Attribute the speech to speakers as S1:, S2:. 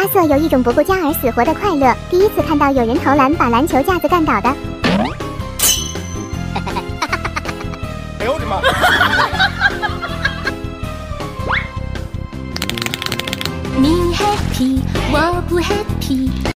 S1: 阿瑟有一种不顾家而死活的快乐，第一次看到有人投篮把篮球架子干倒的。
S2: 哎呦我的妈！
S3: 你 happy， 我不 happy。